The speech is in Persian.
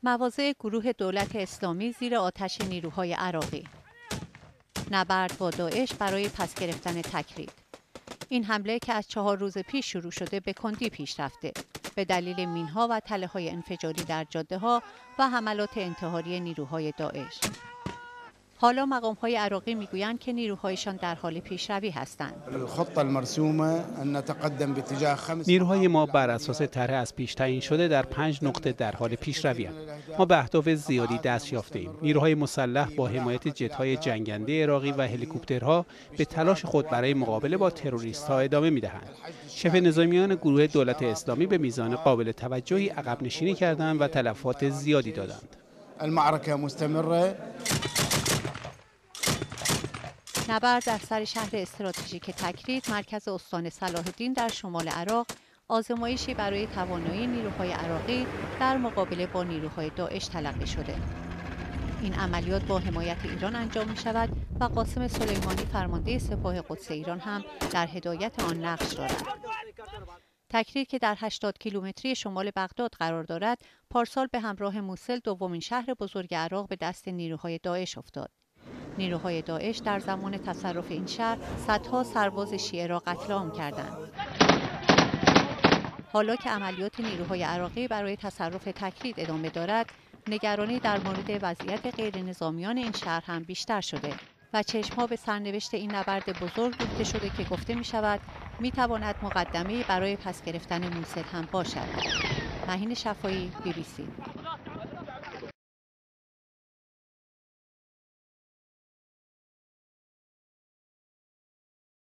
مواضع گروه دولت اسلامی زیر آتش نیروهای عراقی. نبرد با داعش برای پس گرفتن تکرید. این حمله که از 4 روز پیش شروع شده به کندی پیش رفته به دلیل مینها و تله‌های انفجاری در جاده‌ها و حملات انتحاری نیروهای داعش. حالا مقام‌های عراقی میگویند که نیروهایشان در حال پیشروی هستند. نیروهای ما بر اساس طرح از پیش تعیین شده در 5 نقطه در حال پیشروی هستند. ما به اهداف زیادی دست یافته‌ایم. نیروهای مسلح با حمایت جت‌های جنگنده عراقی و هلیکوپترها به تلاش خود برای مقابله با تروریست‌ها ادامه می‌دهند. شبه نظامیان گروه دولت اسلامی به میزان قابل توجهی عقب نشینی کردند و تلفات زیادی دادند. المعركة مستمرة. نبرد در سر شهر استراتژیک تکرید مرکز استان صلاح الدین در شمال عراق آزمایشی برای توانایی نیروهای عراقی در مقابله با نیروهای داعش تلقی شده. این عملیات با حمایت ایران انجام می شود و قاسم سلیمانی فرمانده سپاه قدس ایران هم در هدایت آن نقش دارد. تکرید که در 80 کیلومتری شمال بغداد قرار دارد، پارسال به همراه موصل دومین شهر بزرگ عراق به دست نیروهای داعش افتاد. نیروهای داعش در زمان تصرف این شهر صدها سرباز شیعه را قتل عام کردند. حالا که عملیات نیروهای عراقی برای تصرف تکرید ادامه دارد، نگرانی در مورد وضعیت غیرنظامیان این شهر هم بیشتر شده و چشم‌ها به سرنوشت این نبرد بزرگ دوخته شده که گفته می شود می تواند مقدمه‌ای برای پس گرفتن موصل هم باشد. مهین شفایی، BBC.